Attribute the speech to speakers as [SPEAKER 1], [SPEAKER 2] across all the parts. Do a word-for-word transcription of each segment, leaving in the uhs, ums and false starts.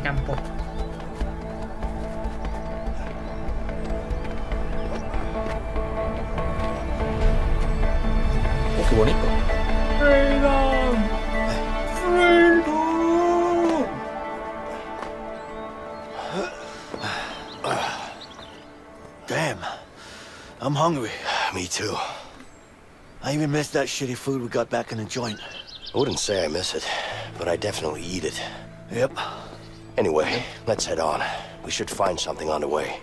[SPEAKER 1] campo.
[SPEAKER 2] Oh, qué bonito.
[SPEAKER 1] Freedom. Freedom.
[SPEAKER 3] Damn, I'm hungry. Me too. I even missed that shitty food we got back in the joint.
[SPEAKER 4] I wouldn't say I miss it, but I definitely eat it.
[SPEAKER 3] Yep.
[SPEAKER 4] Anyway, let's head on. We should find something on the way.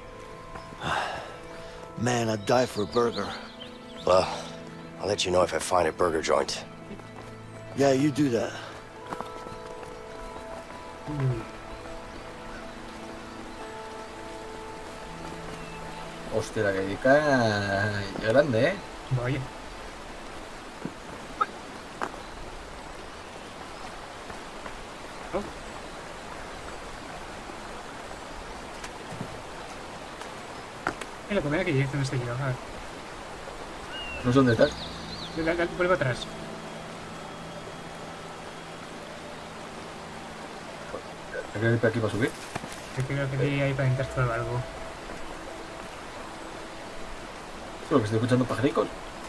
[SPEAKER 3] Man, I'd die for a burger.
[SPEAKER 4] Well, I'll let you know if I find a burger joint.
[SPEAKER 3] Yeah, you do that.
[SPEAKER 1] Mm.
[SPEAKER 2] Hostia, la galleta es grande, ¿eh?
[SPEAKER 1] Vaya. Oh. Es la comida que yo hice en este giro. A ver.
[SPEAKER 2] No sé dónde estás.
[SPEAKER 1] Da- da- Vuelvo atrás.
[SPEAKER 2] Hay que ir por aquí para subir.
[SPEAKER 1] Yo creo que vi ahí para intentar probar algo.
[SPEAKER 2] Solo que estoy escuchando pajaricos.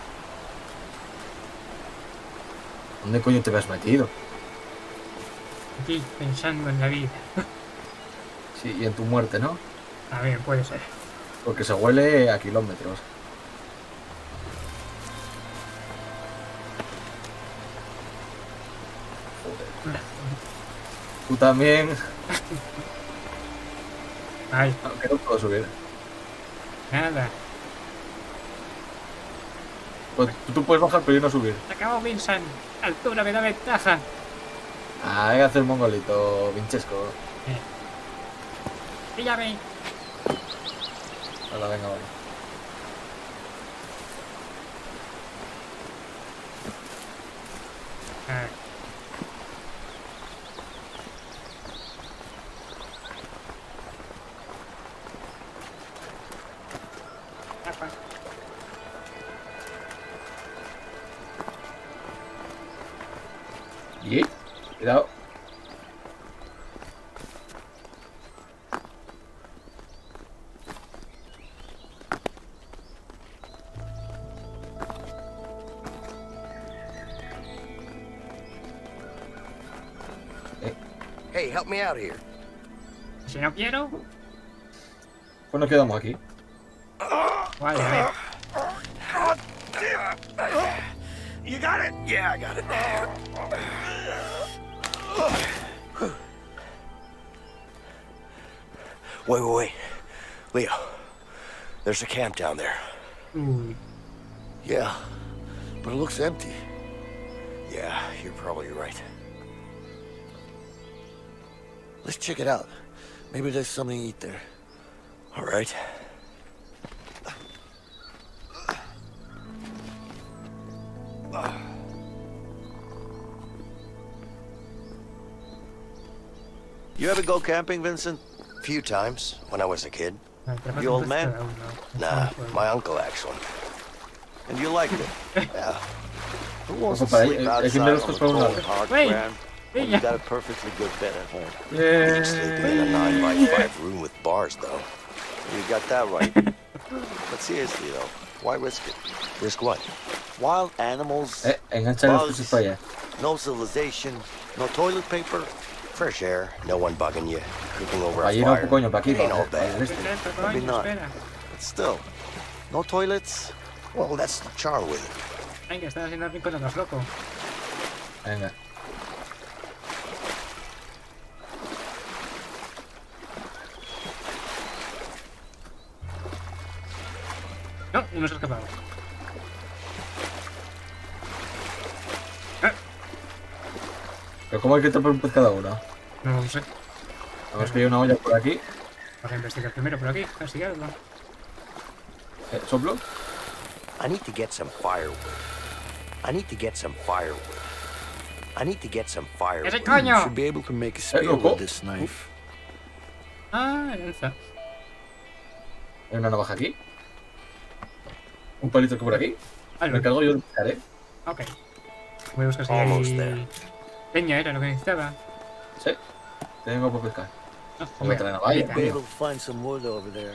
[SPEAKER 2] ¿Dónde coño te has metido?
[SPEAKER 1] Aquí pensando en la vida.
[SPEAKER 2] Sí, y en tu muerte, ¿no?
[SPEAKER 1] A ver, puede ser.
[SPEAKER 2] Porque se huele a kilómetros. Tú también.
[SPEAKER 1] Ay,
[SPEAKER 2] Aunque no puedo subir.
[SPEAKER 1] nada.
[SPEAKER 2] Pues tú, tú puedes bajar, pero yo no subir.
[SPEAKER 1] Se acabó Vincent. Altura me da ventaja.
[SPEAKER 2] Ah, hay que hacer mongolito, Vinchesco.
[SPEAKER 1] Eh. Píllame.
[SPEAKER 2] Hola, venga, vale.
[SPEAKER 1] A ver. Apa.
[SPEAKER 2] Y cuidado.
[SPEAKER 4] Hey, help me out here.
[SPEAKER 1] Si no quiero,
[SPEAKER 2] Pues nos quedamos aquí.
[SPEAKER 1] vale, a ver.
[SPEAKER 4] You got it? Yeah, I got it. Wait, wait, wait. Leo, there's a camp down there.
[SPEAKER 1] Uy,
[SPEAKER 3] Yeah, but it looks empty.
[SPEAKER 4] Yeah, you're probably right.
[SPEAKER 3] Let's check it out. Maybe there's something to eat there.
[SPEAKER 4] All right.
[SPEAKER 3] You ever go camping, Vincent?
[SPEAKER 4] A few times when I was a kid.
[SPEAKER 1] vale, te
[SPEAKER 3] The old
[SPEAKER 1] falta
[SPEAKER 3] man?
[SPEAKER 1] cada uno.
[SPEAKER 4] Nah, my uncle actually.
[SPEAKER 3] And you liked it?
[SPEAKER 4] Yeah.
[SPEAKER 3] Who wants to
[SPEAKER 2] Ojo, para ahí,
[SPEAKER 3] sleep
[SPEAKER 2] hay que
[SPEAKER 3] outside
[SPEAKER 2] ver
[SPEAKER 3] on
[SPEAKER 2] estos
[SPEAKER 3] the
[SPEAKER 2] para un
[SPEAKER 3] cold,
[SPEAKER 2] lado.
[SPEAKER 3] hard
[SPEAKER 1] Wait.
[SPEAKER 3] ground when you
[SPEAKER 1] Yeah.
[SPEAKER 3] got a perfectly good bed at home?
[SPEAKER 2] Yeah.
[SPEAKER 4] Sleeping in a nine by five room with bars, though.
[SPEAKER 3] You got that right. But seriously, though, why risk it?
[SPEAKER 4] Risk what?
[SPEAKER 3] Wild animals,
[SPEAKER 2] Eh, engancha las cosas para allá.
[SPEAKER 3] no civilization, no toilet paper.
[SPEAKER 4] Fresh air, no one bugging you, cooking over a
[SPEAKER 2] Allí no,
[SPEAKER 4] fire.
[SPEAKER 2] coño, para aquí,
[SPEAKER 4] It ain't
[SPEAKER 2] para
[SPEAKER 4] all bad.
[SPEAKER 2] para este.
[SPEAKER 1] Espera,
[SPEAKER 3] Maybe
[SPEAKER 1] coño,
[SPEAKER 3] not.
[SPEAKER 1] espera.
[SPEAKER 3] But still, no toilets.
[SPEAKER 4] Well, that's the charm with it.
[SPEAKER 1] Venga, están haciendo el rincón de los locos.
[SPEAKER 2] Venga.
[SPEAKER 1] No, uno se ha escapado.
[SPEAKER 2] Pero ¿cómo hay que tapar un pez cada uno?
[SPEAKER 1] No lo sé.
[SPEAKER 2] Vamos que hay una olla por aquí.
[SPEAKER 1] Vamos a investigar primero por aquí, investigarlo.
[SPEAKER 2] Eh, ¿Soplo?
[SPEAKER 4] I need to get some firewood. I need to get some firewood. I need to get some firewood.
[SPEAKER 1] ¡Ese
[SPEAKER 3] You
[SPEAKER 1] coño!
[SPEAKER 3] should be able to make a spear
[SPEAKER 2] loco.
[SPEAKER 3] with this knife.
[SPEAKER 1] Ah, lanza.
[SPEAKER 2] Hay una navaja aquí. Un palito que por aquí.
[SPEAKER 1] Vale,
[SPEAKER 2] Me cargo yo de pescar, ¿eh?
[SPEAKER 1] ok. Voy a buscar si
[SPEAKER 4] Almost
[SPEAKER 1] hay...
[SPEAKER 4] there.
[SPEAKER 1] Leña era lo que necesitaba.
[SPEAKER 2] Sí. Tengo para pescar.
[SPEAKER 1] No,
[SPEAKER 2] Voy a
[SPEAKER 1] hombre,
[SPEAKER 2] traer navaja,
[SPEAKER 1] ahorita,
[SPEAKER 3] Be
[SPEAKER 2] coño.
[SPEAKER 3] able to find some wood over there.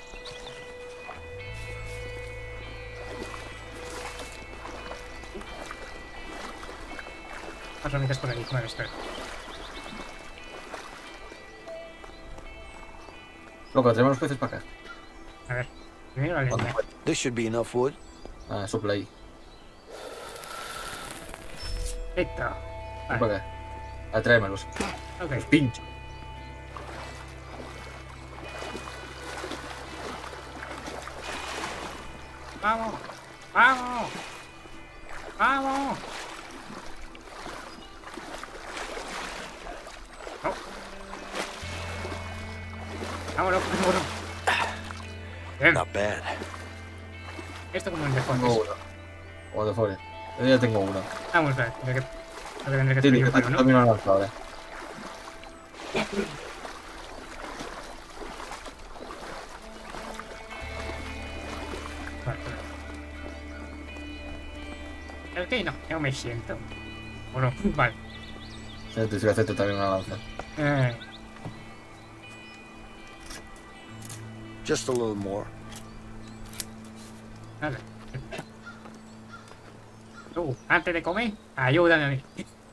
[SPEAKER 1] Más ramitas por ahí. Vale, espera.
[SPEAKER 2] Loco, traemos los peces para acá.
[SPEAKER 1] A ver. Primero la leña.
[SPEAKER 3] This should be enough wood.
[SPEAKER 2] Ah, sopla ahí.
[SPEAKER 1] Listo.
[SPEAKER 2] Ven
[SPEAKER 1] Vale.
[SPEAKER 2] para acá. Ah, tráemelos.
[SPEAKER 1] Ok.
[SPEAKER 2] Los pincho.
[SPEAKER 1] ¡Vamos! ¡Vamos! ¡Vamos! No. ¡Vámonos! ¡Vámonos! Bien.
[SPEAKER 4] Not bad.
[SPEAKER 1] Esto como un
[SPEAKER 2] Tengo
[SPEAKER 1] default.
[SPEAKER 2] uno. O de fuera. Yo ya tengo uno.
[SPEAKER 1] Vamos a ver. Tendré que, creo que tendré que
[SPEAKER 2] Sí,
[SPEAKER 1] subir
[SPEAKER 2] que
[SPEAKER 1] un palo,
[SPEAKER 2] te
[SPEAKER 1] ¿no?
[SPEAKER 2] también lo han lanzado, eh.
[SPEAKER 1] Vale, vale. Ok, no. No me siento. O no. Vale.
[SPEAKER 2] Sí, tienes que hacerte también una lanza.
[SPEAKER 1] Eh,
[SPEAKER 3] Just a little more.
[SPEAKER 1] vale. Tú, antes de comer, ayúdame a mí.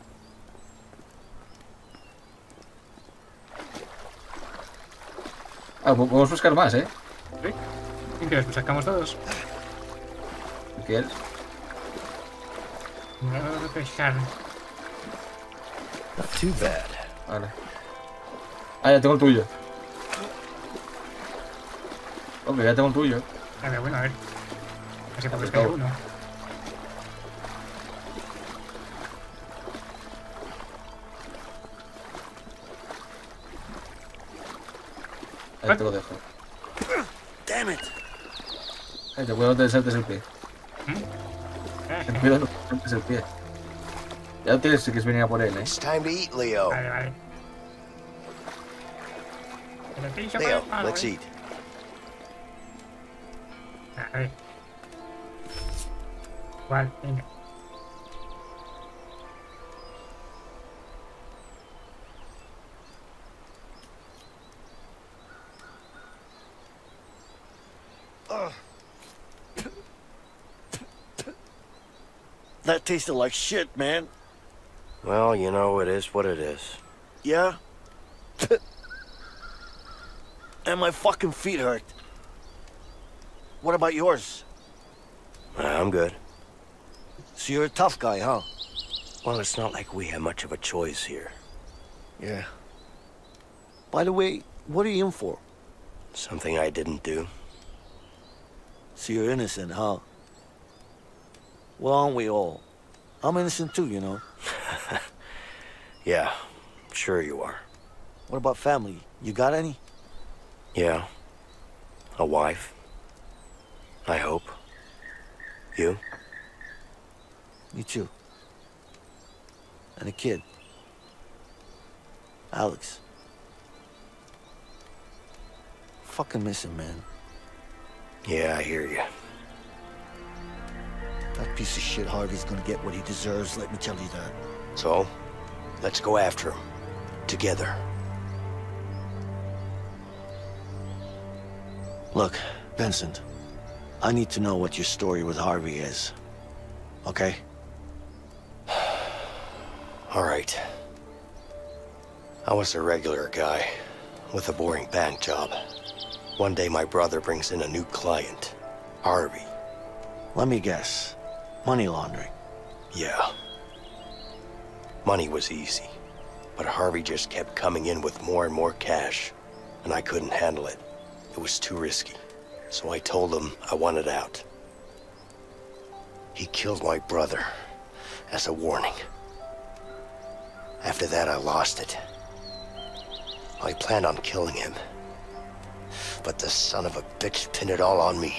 [SPEAKER 2] Ah, po- podemos buscar más, eh.
[SPEAKER 1] ¿Sí? ¿Y qué los sacamos todos?
[SPEAKER 2] Si quieres.
[SPEAKER 1] No voy a pescar.
[SPEAKER 3] Not too bad.
[SPEAKER 2] Vale. Ah, ya tengo el tuyo. Hombre, ya tengo el tuyo.
[SPEAKER 1] A ver, bueno, a ver. Así puedo
[SPEAKER 2] Pues
[SPEAKER 1] pescar
[SPEAKER 2] todo.
[SPEAKER 1] uno.
[SPEAKER 2] Ahí te lo dejo.
[SPEAKER 3] Damn it.
[SPEAKER 2] Ahí te cuidado, no te saltes el pie.
[SPEAKER 1] Eh,
[SPEAKER 2] Ten cuidado, no te saltes el pie. Ya lo tienes si quieres venir a por él, eh.
[SPEAKER 4] It's time to eat, Leo.
[SPEAKER 1] Vale, vale. Pero te he dicho
[SPEAKER 4] Leo,
[SPEAKER 1] para el palo,
[SPEAKER 4] let's
[SPEAKER 1] eh.
[SPEAKER 4] eat.
[SPEAKER 1] A ver. ¿Cuál? Venga.
[SPEAKER 3] That tasted like shit, man.
[SPEAKER 4] Well, you know, it is what it is.
[SPEAKER 3] Yeah? And my fucking feet hurt. What about yours?
[SPEAKER 4] I'm good.
[SPEAKER 3] So you're a tough guy, huh?
[SPEAKER 4] Well, it's not like we have much of a choice here.
[SPEAKER 3] Yeah. By the way, what are you in for?
[SPEAKER 4] Something I didn't do.
[SPEAKER 3] So you're innocent, huh? Well, aren't we all? I'm innocent too, you know.
[SPEAKER 4] Yeah, sure you are.
[SPEAKER 3] What about family? You got any?
[SPEAKER 4] Yeah. A wife. I hope. You?
[SPEAKER 3] Me too. And a kid. Alex. Fucking miss him, man.
[SPEAKER 4] Yeah, I hear you.
[SPEAKER 3] That piece of shit Harvey's gonna get what he deserves, let me tell you that.
[SPEAKER 4] So, let's go after him. Together.
[SPEAKER 3] Look, Vincent, I need to know what your story with Harvey is. Okay?
[SPEAKER 4] All right. I was a regular guy with a boring bank job. One day my brother brings in a new client, Harvey.
[SPEAKER 3] Let me guess. Money laundering.
[SPEAKER 4] Yeah. Money was easy, but Harvey just kept coming in with more and more cash, and I couldn't handle it. It was too risky, so I told him I wanted out. He killed my brother as a warning. After that, I lost it. I planned on killing him, but the son of a bitch pinned it all on me.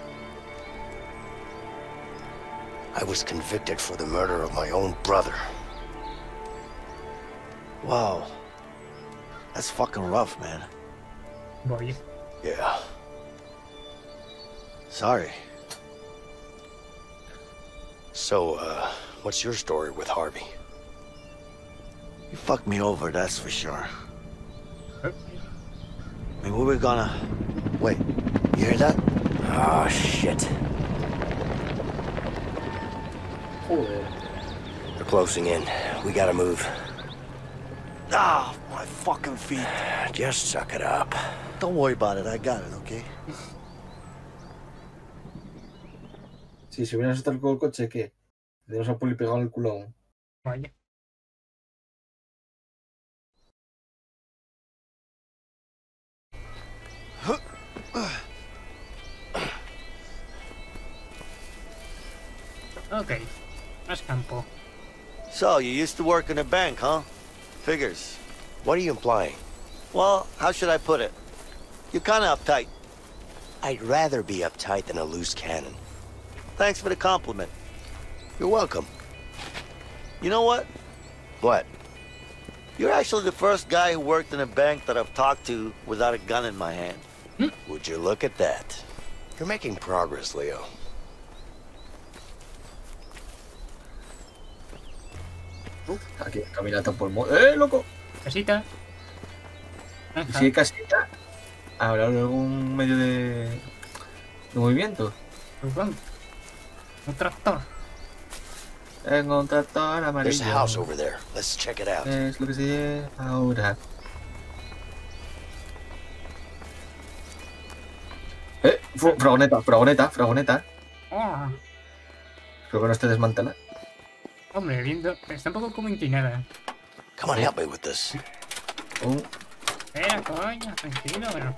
[SPEAKER 4] I was convicted for the murder of my own brother.
[SPEAKER 3] Wow. That's fucking rough, man.
[SPEAKER 1] Voy.
[SPEAKER 4] Yeah.
[SPEAKER 3] Sorry.
[SPEAKER 4] So, uh, what's your story with Harvey?
[SPEAKER 3] You fucked me over, that's for sure.
[SPEAKER 1] Eh,
[SPEAKER 3] I mean, we were gonna... Wait, you hear that?
[SPEAKER 4] Oh, shit.
[SPEAKER 2] Joder.
[SPEAKER 4] They're closing in. We gotta move.
[SPEAKER 3] Ah, my fucking feet.
[SPEAKER 4] Just suck it up.
[SPEAKER 3] Don't worry about it, I got it, okay?
[SPEAKER 2] Si se hubieran acercado el coche, ¿qué? Tenemos a Poli pegado en el culo aún.
[SPEAKER 1] Vaya. Ok, más campo.
[SPEAKER 3] So, you used to work in a bank, huh? Figures.
[SPEAKER 4] What are you implying?
[SPEAKER 3] Well, how should I put it? You're kinda uptight.
[SPEAKER 4] I'd rather be uptight than a loose cannon.
[SPEAKER 3] Thanks for the compliment.
[SPEAKER 4] You're welcome.
[SPEAKER 3] You know what?
[SPEAKER 4] What?
[SPEAKER 3] You're actually the first guy who worked in a bank that I've talked to without a gun in my hand.
[SPEAKER 4] Would you look at that? You're making progress, Leo.
[SPEAKER 2] Aquí, caminata por el mundo. ¡Eh, loco!
[SPEAKER 1] Casita.
[SPEAKER 2] Y si hay casita, ¿habrá algún medio de, de movimiento?
[SPEAKER 1] Furgón. Un tractor.
[SPEAKER 2] Tengo un tractor
[SPEAKER 4] There's a
[SPEAKER 2] amarillo.
[SPEAKER 4] house over there. Let's check it out.
[SPEAKER 2] Es lo que se lleva ahora. Eh, fu- fragoneta, fragoneta, fragoneta.
[SPEAKER 1] Oh,
[SPEAKER 2] Creo que no esté desmantelada.
[SPEAKER 1] hombre, viendo. Está un poco como inclinada.
[SPEAKER 4] Come on, help me with this.
[SPEAKER 2] Un...
[SPEAKER 1] Espera, coño, tranquilo, pero.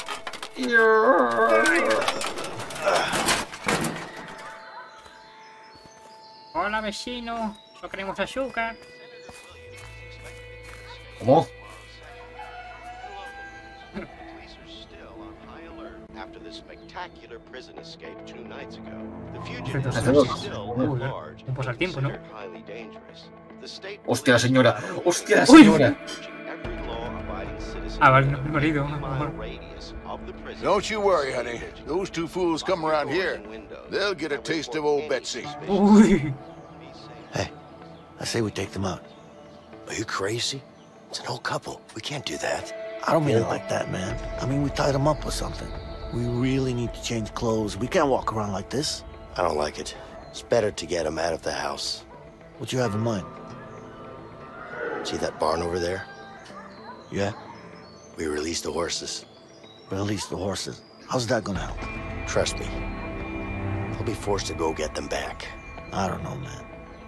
[SPEAKER 1] Hola, vecino. Solo queremos azúcar.
[SPEAKER 2] ¿Cómo?
[SPEAKER 5] Police are still on high alert after the spectacular prison escape two nights ago. The fugitives
[SPEAKER 2] Hace
[SPEAKER 5] are
[SPEAKER 2] dos.
[SPEAKER 5] still
[SPEAKER 1] Joder,
[SPEAKER 5] at large
[SPEAKER 1] un poco al tiempo, ¿no?
[SPEAKER 5] considered highly dangerous. The state
[SPEAKER 2] Hostia, la
[SPEAKER 5] police
[SPEAKER 2] señora.
[SPEAKER 5] battle
[SPEAKER 2] Hostia, la
[SPEAKER 1] Uy.
[SPEAKER 2] señora.
[SPEAKER 5] urging every law-abiding citizen
[SPEAKER 1] Ah, vale, no,
[SPEAKER 5] within
[SPEAKER 1] mi marido.
[SPEAKER 5] a
[SPEAKER 1] a lo
[SPEAKER 5] mile
[SPEAKER 1] mejor.
[SPEAKER 5] radius of the prison
[SPEAKER 6] Don't you worry, honey.
[SPEAKER 5] to
[SPEAKER 6] Those two fools come around here. They'll get a taste of old Betsy.
[SPEAKER 1] Uy.
[SPEAKER 3] Hey, I say we take them out.
[SPEAKER 4] Are you crazy? It's an old couple. We can't do that.
[SPEAKER 3] I don't mean it like that, man. I mean, we tied them up or something. We really need to change clothes. We can't walk around like this.
[SPEAKER 4] I don't like it. It's better to get them out of the house.
[SPEAKER 3] What you have in mind?
[SPEAKER 4] See that barn over there?
[SPEAKER 3] Yeah?
[SPEAKER 4] We released the horses.
[SPEAKER 3] Release the horses. How's that gonna help?
[SPEAKER 4] Trust me. They'll be forced to go get them back.
[SPEAKER 3] I don't know, man.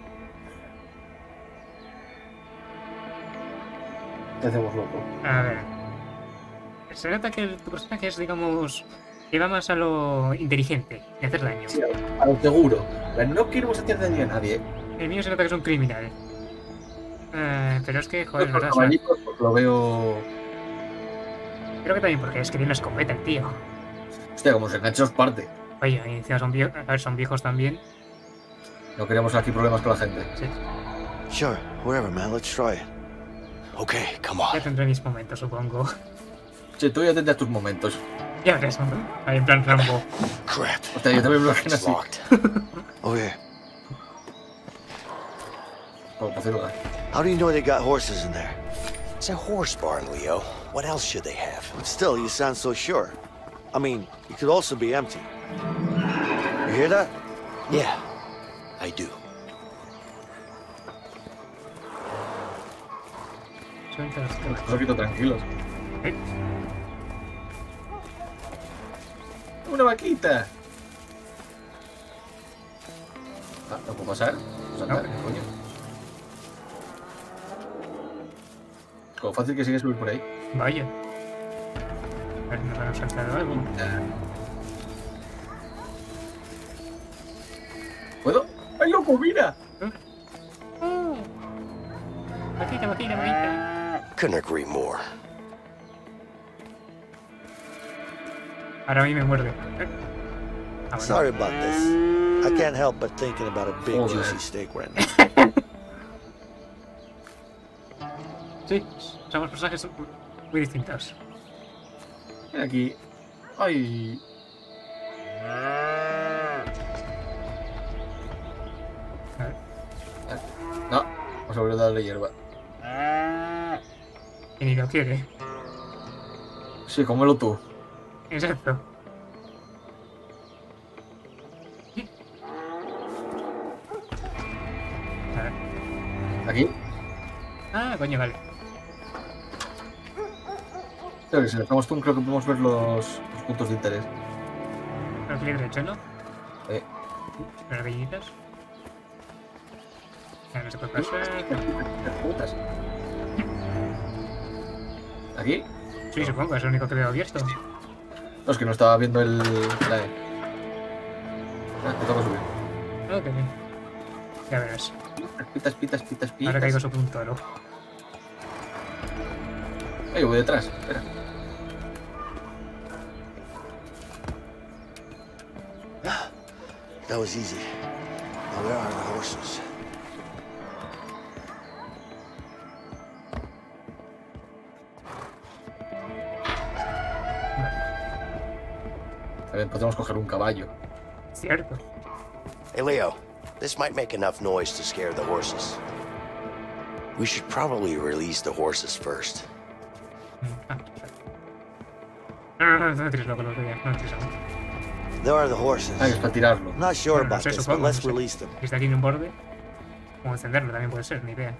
[SPEAKER 2] ¿Qué hacemos, loco?
[SPEAKER 1] A ver. Se nota que tu personaje es, digamos. Que va más a lo inteligente, de hacer daño.
[SPEAKER 2] Sí, a lo seguro. Pero no queremos hacer daño a nadie.
[SPEAKER 1] El mío se nota que es un criminal. Eh, pero es que, joder, es
[SPEAKER 2] Los
[SPEAKER 1] verdad. o sea,
[SPEAKER 2] abanicos, pues lo veo.
[SPEAKER 1] creo que también porque es que tiene una escopeta el tío.
[SPEAKER 2] Hostia, como se engancha os parte.
[SPEAKER 1] Oye, y encima son viejos. A ver, son viejos también.
[SPEAKER 2] No queremos aquí problemas con la gente.
[SPEAKER 1] Sí,
[SPEAKER 3] Sure, wherever, man. Let's try it.
[SPEAKER 4] Okay, come
[SPEAKER 1] ya
[SPEAKER 4] on.
[SPEAKER 1] tendré mis momentos, supongo.
[SPEAKER 2] Che, tú ya tendrás tus momentos.
[SPEAKER 1] Ya verás, ¿no? Ahí en plan Rambo.
[SPEAKER 4] Crap.
[SPEAKER 2] Hostia, yo también me lo imagino
[SPEAKER 4] It's
[SPEAKER 2] así.
[SPEAKER 4] locked.
[SPEAKER 3] Oh, yeah.
[SPEAKER 2] Como para hacerlo.
[SPEAKER 3] How do you know they got horses in there?
[SPEAKER 4] It's a horse barn, Leo. What else should they have?
[SPEAKER 3] But still, you sound so sure. I mean, it could also be empty. You hear that?
[SPEAKER 4] Yeah, I do.
[SPEAKER 1] Suelta los temas.
[SPEAKER 2] Un poquito tranquilos.
[SPEAKER 1] Eh,
[SPEAKER 2] ¡Una vaquita! Ah, ¿no puedo pasar? Pues anda,
[SPEAKER 1] No.
[SPEAKER 2] ¿qué coño? Como fácil que sigue subir por ahí.
[SPEAKER 1] Vaya. A ver, nos han saltado algo.
[SPEAKER 2] ¿Puedo? ¡Ay, loco, mira!
[SPEAKER 1] Oh. Vaquita, vaquita, vaquita.
[SPEAKER 4] Couldn't agree more.
[SPEAKER 1] Ahora a mí me muerde. Eh. Ah, bueno.
[SPEAKER 3] Sorry about this. I can't help but thinking about a big,
[SPEAKER 2] Joder.
[SPEAKER 3] juicy steak right now.
[SPEAKER 1] Sí, somos personajes muy distintos.
[SPEAKER 2] Ven aquí. ¡Ay!
[SPEAKER 1] A ver.
[SPEAKER 2] No, vamos a volver a darle hierba.
[SPEAKER 1] Y ni lo quiere.
[SPEAKER 2] Sí, cómelo tú.
[SPEAKER 1] Exacto. A ver.
[SPEAKER 2] ¿Aquí?
[SPEAKER 1] Ah, coño, vale.
[SPEAKER 2] Creo que si dejamos tú, creo que podemos ver los, los puntos de interés.
[SPEAKER 1] Al clic derecho, ¿no?
[SPEAKER 2] Eh.
[SPEAKER 1] Las gallitas. Ya no se puede pasar.
[SPEAKER 2] Putas. ¿Aquí?
[SPEAKER 1] Sí, supongo, es lo único que veo abierto.
[SPEAKER 2] No, es que no estaba viendo el... La E. Ah, te toca subir.
[SPEAKER 1] Ok. Ya verás.
[SPEAKER 2] Pitas, pitas, pitas, pitas.
[SPEAKER 1] Ahora caigo su punto, ¿no?
[SPEAKER 2] Ay, voy detrás. Espera.
[SPEAKER 3] That was easy. Now where are the horses?
[SPEAKER 2] A ver, podemos coger un caballo.
[SPEAKER 1] Cierto.
[SPEAKER 4] Hey, Leo, this might make enough noise to scare the horses. We should probably release the horses first.
[SPEAKER 1] Ah, perfecto. No, no, no, no tires loco, lo que ya. No tires loco.
[SPEAKER 3] There are the horses.
[SPEAKER 2] Ah, que es para tirarlo.
[SPEAKER 3] Not sure
[SPEAKER 1] Bueno, no
[SPEAKER 3] about
[SPEAKER 1] sé,
[SPEAKER 3] this,
[SPEAKER 1] supongo,
[SPEAKER 3] but let's
[SPEAKER 1] no sé.
[SPEAKER 3] release them.
[SPEAKER 1] Si está aquí en un borde, o encenderlo también puede ser, ni idea.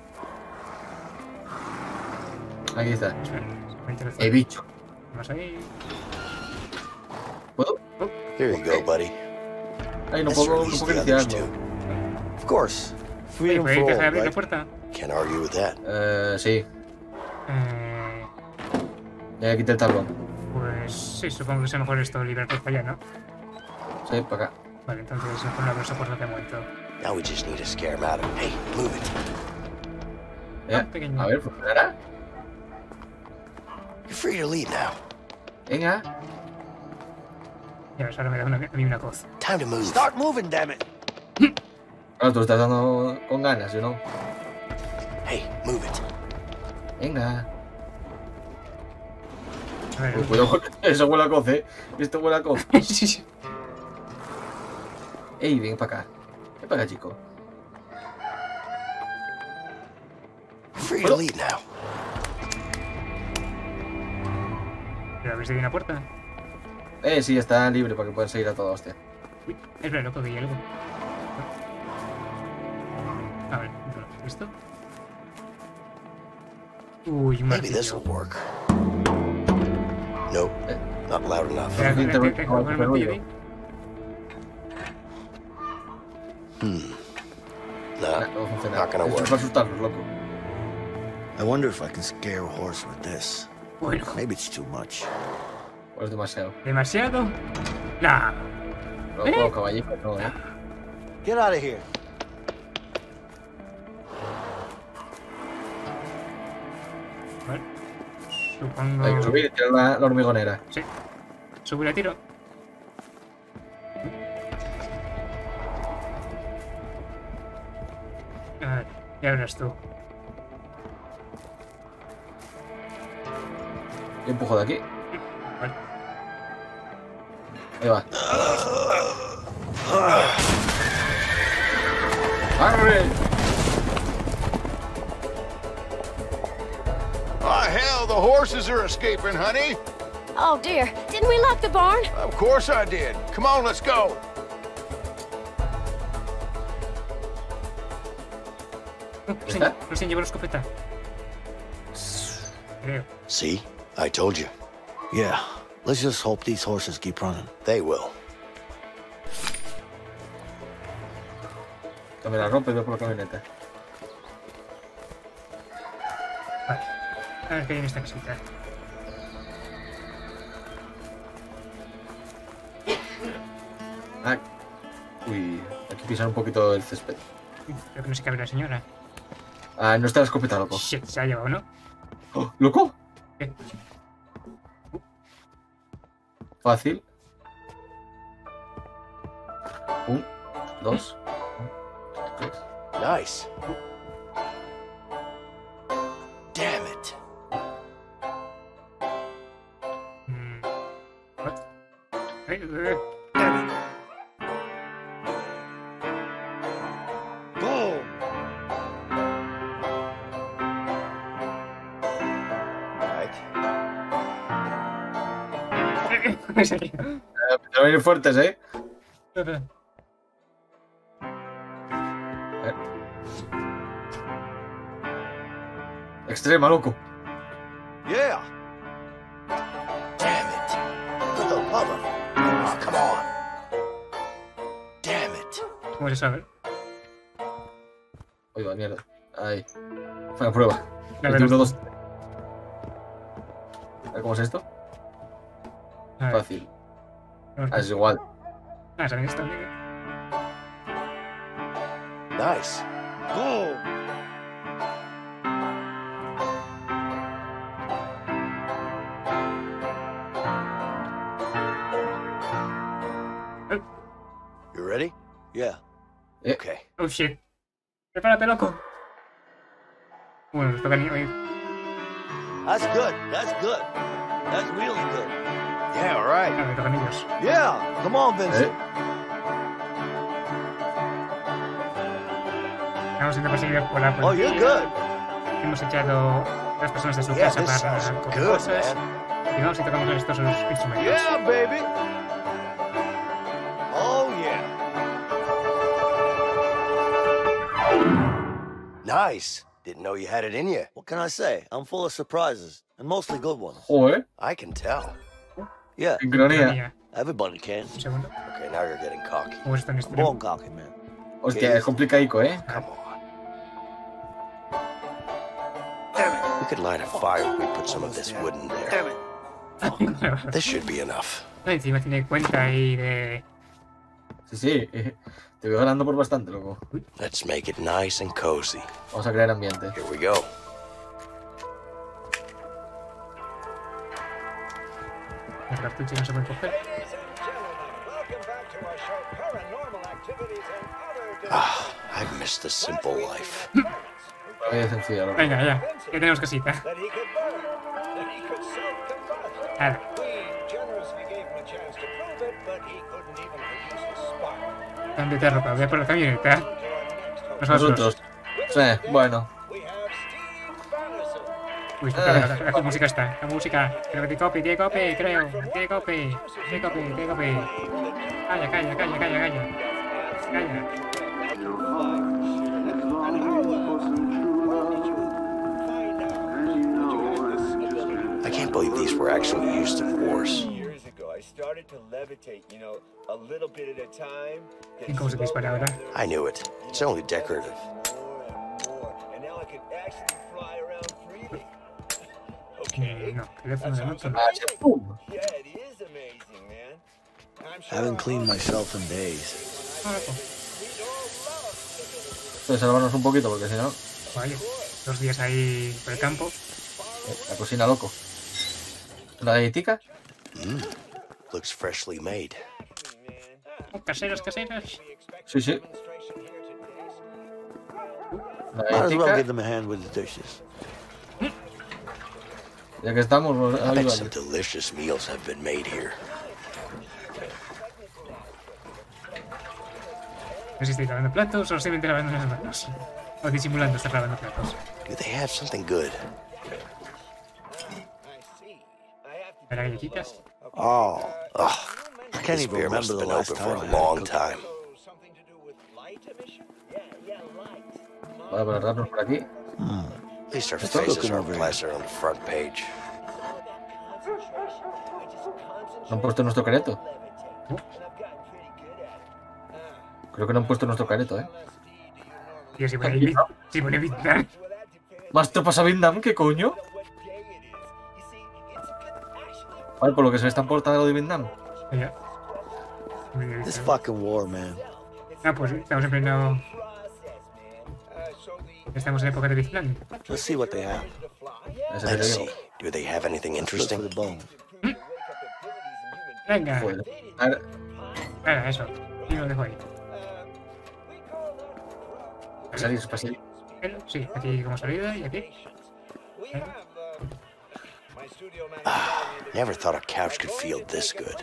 [SPEAKER 2] Aquí está.
[SPEAKER 1] Espera, me interesa.
[SPEAKER 2] El bicho.
[SPEAKER 1] Más ahí.
[SPEAKER 2] ¿Puedo?
[SPEAKER 4] Here you go, buddy.
[SPEAKER 2] Ay, no
[SPEAKER 4] Let's
[SPEAKER 2] puedo, no
[SPEAKER 4] release
[SPEAKER 2] puedo
[SPEAKER 4] the others
[SPEAKER 2] iniciarlo.
[SPEAKER 4] too.
[SPEAKER 3] Of course.
[SPEAKER 1] Oye,
[SPEAKER 3] Freedom
[SPEAKER 1] ¿puedes
[SPEAKER 3] for all,
[SPEAKER 1] dejar abrir la
[SPEAKER 3] right?
[SPEAKER 1] puerta?
[SPEAKER 4] Can't argue with that.
[SPEAKER 2] Eh, sí.
[SPEAKER 1] Eh,
[SPEAKER 2] Ya quité el tablón.
[SPEAKER 1] pues sí, supongo que es mejor esto libertad para allá, ¿no?
[SPEAKER 2] Sí, para acá.
[SPEAKER 1] Vale, entonces mejor no abro esa puerta de momento.
[SPEAKER 4] Now we just need to scare him out of. Hey, move it.
[SPEAKER 2] Eh,
[SPEAKER 1] Ah, pequeño.
[SPEAKER 2] a ver, ¿funcionará?
[SPEAKER 4] You're free to leave now.
[SPEAKER 2] Venga.
[SPEAKER 1] Ya ves, ahora me da una, a mí una coz.
[SPEAKER 4] Time to move.
[SPEAKER 3] Start moving, damn it.
[SPEAKER 2] Claro, tú estás dando con ganas, ¿yo no?
[SPEAKER 4] Hey, move it.
[SPEAKER 2] Venga.
[SPEAKER 1] A ver,
[SPEAKER 2] Uy, cuidado con eso, huele a coz, ¿eh? Esto huele a coz.
[SPEAKER 1] sí, sí.
[SPEAKER 2] Ey, ven para acá. Ven para acá, chico.
[SPEAKER 4] You're free to leave now.
[SPEAKER 1] ¿Pero abrís de una puerta?
[SPEAKER 2] Eh, sí, está libre para que puedan seguir a toda hostia.
[SPEAKER 1] Uy, espera, loco, que hay algo. A ver, ¿esto? Uy, un
[SPEAKER 4] Maybe this
[SPEAKER 1] martillo.
[SPEAKER 4] will work. Nope,
[SPEAKER 2] Eh,
[SPEAKER 4] not loud enough.
[SPEAKER 1] Espera,
[SPEAKER 2] Suficiente
[SPEAKER 1] espera, espera,
[SPEAKER 2] ruido,
[SPEAKER 1] con el
[SPEAKER 2] ruido.
[SPEAKER 1] martillo ahí.
[SPEAKER 4] Hmm.
[SPEAKER 2] No,
[SPEAKER 4] Nah,
[SPEAKER 2] no funciona.
[SPEAKER 4] not gonna
[SPEAKER 2] Esto es
[SPEAKER 4] work.
[SPEAKER 2] para asustarlos, loco.
[SPEAKER 3] I wonder if I can scare a horse with this.
[SPEAKER 1] Bueno,
[SPEAKER 3] Maybe it's too much.
[SPEAKER 2] O es demasiado.
[SPEAKER 1] ¿demasiado? Nah.
[SPEAKER 2] Loco,
[SPEAKER 1] ¿Eh?
[SPEAKER 2] caballito, no, ¿eh?
[SPEAKER 3] Get out of here.
[SPEAKER 1] Vale. Supongo...
[SPEAKER 2] Hay que subir y tirar la, la hormigonera.
[SPEAKER 1] Sí. Subo y la tiro. A ver, ya verás tú.
[SPEAKER 2] Yo empujo de aquí.
[SPEAKER 1] Vale.
[SPEAKER 2] Ahí va. ¡Arre!
[SPEAKER 6] Oh, hell, the horses are escaping, honey.
[SPEAKER 7] Oh dear, didn't we lock the barn?
[SPEAKER 6] Of course I did. Come on, let's go.
[SPEAKER 1] No, se,
[SPEAKER 2] ¿Está?
[SPEAKER 1] no se llevó la escopeta. Creo.
[SPEAKER 4] See? I told you.
[SPEAKER 3] Yeah. Let's just hope these horses keep running.
[SPEAKER 4] They will.
[SPEAKER 2] Que me la rompe y voy por la camioneta.
[SPEAKER 1] Vale. A ver qué hay en esta casita.
[SPEAKER 2] Ah. Uy, hay que pisar un poquito el césped.
[SPEAKER 1] Creo que no se cabe la señora.
[SPEAKER 2] Ah, no está la escopeta, loco.
[SPEAKER 1] Shit, se ha llevado, ¿no?
[SPEAKER 2] ¡Oh, ¿loco?
[SPEAKER 1] ¿Qué?
[SPEAKER 2] Fácil. Un, dos, tres.
[SPEAKER 4] Nice. Damn it.
[SPEAKER 1] Mm. What? Eh, eh,
[SPEAKER 3] Boom!
[SPEAKER 4] Right.
[SPEAKER 1] En serio.
[SPEAKER 2] Eh, Te van a ir fuertes, ¿eh?
[SPEAKER 1] Espera, espera.
[SPEAKER 2] Extrema, loco.
[SPEAKER 3] Yeah.
[SPEAKER 4] Damn it. For the love of... Oh, come on. Damn it.
[SPEAKER 1] ¿Cómo se sabe?
[SPEAKER 2] Oye, va, mierda. Ahí. Fue la prueba.
[SPEAKER 1] La
[SPEAKER 2] El
[SPEAKER 1] verdad.
[SPEAKER 2] uno, dos. A ver, ¿cómo es esto?
[SPEAKER 1] A ver,
[SPEAKER 2] Fácil. Ah, es igual.
[SPEAKER 1] Ah, ¿sabes esto?
[SPEAKER 4] Nice. Boom.
[SPEAKER 3] You ready? Yeah.
[SPEAKER 2] Eh,
[SPEAKER 4] Okay.
[SPEAKER 1] Oh shit. Prepárate, loco. Bueno, nos toca ni oír.
[SPEAKER 3] That's good. That's good. That's really good.
[SPEAKER 4] Yeah, all right.
[SPEAKER 1] Ah, me tocan ellos.
[SPEAKER 3] Yeah. Come on, Vincent.
[SPEAKER 2] eh.
[SPEAKER 1] Estamos siendo perseguidos por la
[SPEAKER 3] Oh,
[SPEAKER 1] policía.
[SPEAKER 3] you're good.
[SPEAKER 1] Hemos echado a las personas de su
[SPEAKER 4] Yeah,
[SPEAKER 1] casa
[SPEAKER 4] this
[SPEAKER 1] para
[SPEAKER 4] sounds
[SPEAKER 1] coger
[SPEAKER 4] good,
[SPEAKER 1] cosas.
[SPEAKER 4] man.
[SPEAKER 1] Y vamos y tocamos estos instrumentos.
[SPEAKER 3] Yeah, baby. Oh, yeah.
[SPEAKER 4] Nice. Didn't know you had it in you.
[SPEAKER 3] What can I say? I'm full of surprises, and mostly good ones.
[SPEAKER 2] Joder,
[SPEAKER 4] I can tell.
[SPEAKER 3] Yeah,
[SPEAKER 2] sincronía.
[SPEAKER 1] Mía,
[SPEAKER 3] everybody can.
[SPEAKER 1] un segundo.
[SPEAKER 4] Okay, now you're getting cocky.
[SPEAKER 1] ¿Cómo es esto en este
[SPEAKER 3] Born cocky, man.
[SPEAKER 2] Hostia, es complicadico, ¿eh?
[SPEAKER 4] Come on. We could light a fire if we put some of this wood in there. This should be enough.
[SPEAKER 1] Encima tiene cuenta ahí de...
[SPEAKER 2] Sí, sí. eh, Te voy ganando por bastante, loco.
[SPEAKER 4] Let's make it nice and cozy.
[SPEAKER 2] Vamos a crear ambiente.
[SPEAKER 4] Here we go.
[SPEAKER 1] El cartucho no se puede coger.
[SPEAKER 4] Ah, I've missed the simple life.
[SPEAKER 2] La vida sencilla, loco.
[SPEAKER 1] Venga, ya. Ya tenemos casita. Vale. Cambio de ropa. Voy a por la camioneta. Nosotros.
[SPEAKER 2] Nosotros. Sí, bueno.
[SPEAKER 1] Uy, espera, la, la, la música está. La música. Creo que te copy, tiene copy, creo. Tiene copy. Tiene copy, tiene copy. Calla, calla, calla, calla, calla. Calla.
[SPEAKER 4] I can't believe these were actually used in wars.
[SPEAKER 8] Years ago, I started to levitate, you know, a little bit at a time.
[SPEAKER 1] ¿Y cómo se dispara ahora?
[SPEAKER 4] I knew it. It's only decorative.
[SPEAKER 8] More and more. And now I can actually fly around freely.
[SPEAKER 1] Eh, no, teléfono de moto no.
[SPEAKER 2] Ah, sí, ¡pum!
[SPEAKER 8] Yeah, it is amazing, man. I'm sure
[SPEAKER 3] Haven't cleaned myself in days.
[SPEAKER 1] Ah, loco.
[SPEAKER 2] Entonces, salvarnos un poquito, porque si no,
[SPEAKER 1] Vale. Dos días ahí por el campo.
[SPEAKER 2] eh, la cocina, loco. ¿Una galletica?
[SPEAKER 4] Mm. Looks freshly made.
[SPEAKER 1] Oh, caseros, caseros.
[SPEAKER 2] Sí, sí. Una
[SPEAKER 3] Might as well give
[SPEAKER 2] galletica.
[SPEAKER 3] them a hand with the dishes.
[SPEAKER 2] Ya que estamos, nos
[SPEAKER 4] I bet
[SPEAKER 2] ayudan.
[SPEAKER 4] some delicious meals have been made here.
[SPEAKER 1] No sé si estoy lavando platos o simplemente lavando las manos. O disimulando estar lavando platos.
[SPEAKER 4] Do they have something good?
[SPEAKER 1] ¿Para galletitas?
[SPEAKER 3] Oh,
[SPEAKER 4] Ugh.
[SPEAKER 3] I can't
[SPEAKER 4] This
[SPEAKER 3] even
[SPEAKER 4] beer must
[SPEAKER 3] remember
[SPEAKER 4] have
[SPEAKER 3] the
[SPEAKER 4] been
[SPEAKER 3] last
[SPEAKER 4] open
[SPEAKER 3] time
[SPEAKER 4] for
[SPEAKER 3] I
[SPEAKER 4] a
[SPEAKER 3] had
[SPEAKER 4] long
[SPEAKER 3] cookies.
[SPEAKER 4] time.
[SPEAKER 8] something to do with light emission? Yeah, yeah, light.
[SPEAKER 2] Vale, para darnos por aquí.
[SPEAKER 3] Hmm.
[SPEAKER 4] At least our
[SPEAKER 3] It's
[SPEAKER 4] faces
[SPEAKER 3] looking
[SPEAKER 4] are
[SPEAKER 3] over here.
[SPEAKER 4] plastered on the front page.
[SPEAKER 2] ¿No han puesto nuestro careto? Creo que no han puesto nuestro careto, ¿eh?
[SPEAKER 1] Tío, si pone Vietnam. Si pone Vietnam.
[SPEAKER 2] ¿Más tropas a Vietnam? ¿Qué coño? Vale, por lo que se están portando de Vietnam.
[SPEAKER 1] Ya.
[SPEAKER 3] This fucking war, man.
[SPEAKER 1] Ah, pues estamos en pleno... Estamos en época de Vietnam.
[SPEAKER 3] Let's see what they have.
[SPEAKER 2] Ese
[SPEAKER 4] Let's
[SPEAKER 2] te
[SPEAKER 4] see.
[SPEAKER 2] digo.
[SPEAKER 4] Do they have anything
[SPEAKER 3] Look for
[SPEAKER 4] interesting?
[SPEAKER 3] the bone.
[SPEAKER 1] Venga.
[SPEAKER 2] Joder. A ver,
[SPEAKER 1] Venga, eso. Y lo dejo ahí.
[SPEAKER 2] para salir, para salir.
[SPEAKER 1] Sí, aquí como salida y aquí.
[SPEAKER 4] Ah, never thought a couch could feel this good.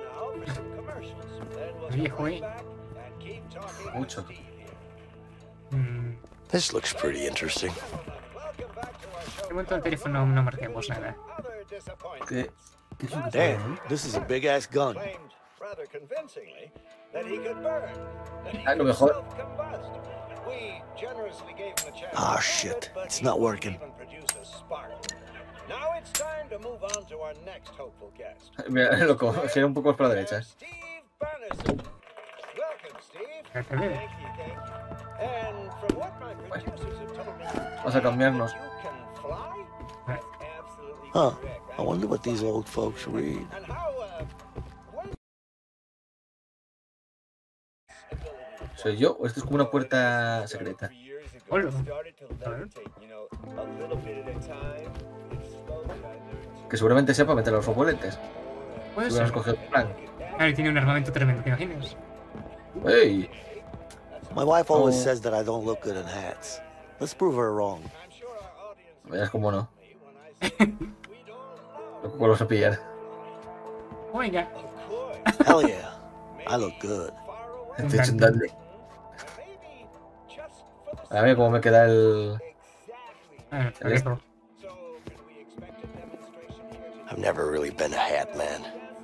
[SPEAKER 1] Viejo, eh.
[SPEAKER 2] Mucho.
[SPEAKER 1] Mm,
[SPEAKER 4] This looks pretty interesting.
[SPEAKER 1] de momento el teléfono no marquemos nada.
[SPEAKER 2] ¿Qué? ¿Qué es lo que
[SPEAKER 3] Damn, this is a big ass gun.
[SPEAKER 8] Claimed rather convincingly that he could burn, that he
[SPEAKER 2] Ah, lo
[SPEAKER 8] could
[SPEAKER 2] mejor.
[SPEAKER 8] self-combust. We generously gave him a chance
[SPEAKER 3] Ah,
[SPEAKER 8] to prove
[SPEAKER 3] shit.
[SPEAKER 8] it, but
[SPEAKER 3] It's
[SPEAKER 8] he
[SPEAKER 3] not
[SPEAKER 8] couldn't
[SPEAKER 3] working.
[SPEAKER 8] even produce a spark. Now it's time to move on to our next hopeful guest.
[SPEAKER 2] Mira, loco, gira un poco más para la derecha.
[SPEAKER 8] Steve Bannerson. Welcome, Steve.
[SPEAKER 1] Ya te veo.
[SPEAKER 8] Thank you, thank you. And from what my producers have told me,
[SPEAKER 2] Vamos a cambiarnos.
[SPEAKER 8] you can fly? That's absolutely
[SPEAKER 3] Huh.
[SPEAKER 8] correct.
[SPEAKER 3] I wonder what these old folks read.
[SPEAKER 8] And how, uh, when
[SPEAKER 2] ¿Soy yo o esto es como una puerta secreta?
[SPEAKER 1] Hola.
[SPEAKER 2] Que seguramente sepa meter los opulentes.
[SPEAKER 1] Puede
[SPEAKER 2] Si hubieras
[SPEAKER 1] ser.
[SPEAKER 2] cogido el plan.
[SPEAKER 1] Claro, y tiene un armamento tremendo, ¿te imaginas?
[SPEAKER 2] ¡Ey!
[SPEAKER 3] My wife always
[SPEAKER 2] Oh.
[SPEAKER 3] says that I don't look good in hats. Let's prove her wrong.
[SPEAKER 2] Verás cómo no. Loco, ¿cómo lo vas a pillar?
[SPEAKER 1] Oh, venga.
[SPEAKER 3] Hell yeah. I look good.
[SPEAKER 2] Estoy hecho un dandy. A ver cómo me queda el...
[SPEAKER 1] Ah, perfecto.
[SPEAKER 4] I've never really been a hat man.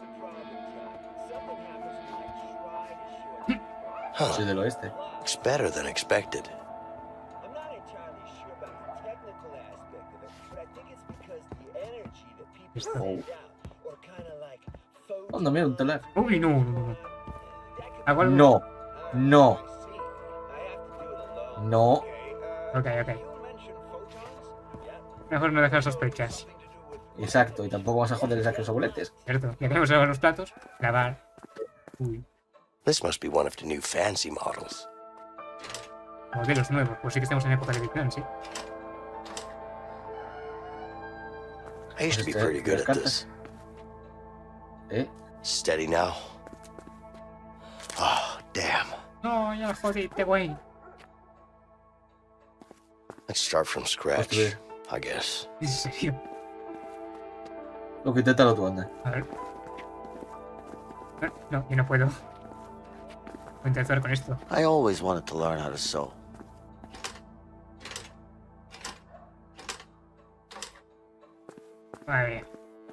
[SPEAKER 2] Soy del oeste.
[SPEAKER 4] It's better than expected.
[SPEAKER 8] I'm not entirely sure about the technical aspect of it, but I think it's because the energy that people
[SPEAKER 1] Esto.
[SPEAKER 8] send out, or kind of like photons.
[SPEAKER 2] Anda, mira, un telar.
[SPEAKER 1] Uy, no, no, no. Hago algo.
[SPEAKER 2] No. No.
[SPEAKER 8] I see. I have to do it alone.
[SPEAKER 2] No.
[SPEAKER 8] Okay, uh,
[SPEAKER 1] Ok, ok.
[SPEAKER 8] you mentioned photons? Yeah.
[SPEAKER 1] Mejor no dejar sospechas.
[SPEAKER 2] Exacto. Y tampoco vas a joder esas los opulentes.
[SPEAKER 1] Cierto. Ya tenemos ahora los platos. Grabar. Uy.
[SPEAKER 4] This must be one of the new fancy models.
[SPEAKER 1] Modelos nuevos. Pues sí que estamos en época de Vietnam, sí.
[SPEAKER 4] I used to be
[SPEAKER 2] Este,
[SPEAKER 4] pretty good
[SPEAKER 2] las
[SPEAKER 4] at this.
[SPEAKER 2] ¿Eh?
[SPEAKER 4] Steady now. Oh, damn.
[SPEAKER 1] No, ya la jodiste, güey.
[SPEAKER 4] Let's start from scratch,
[SPEAKER 2] Hostia.
[SPEAKER 4] I guess.
[SPEAKER 1] En serio.
[SPEAKER 2] Lo que inténtalo tú, anda.
[SPEAKER 1] A ver. No, no, yo no puedo. Voy a intentar con esto.
[SPEAKER 3] I always wanted to learn how to sew.
[SPEAKER 1] Madre mía.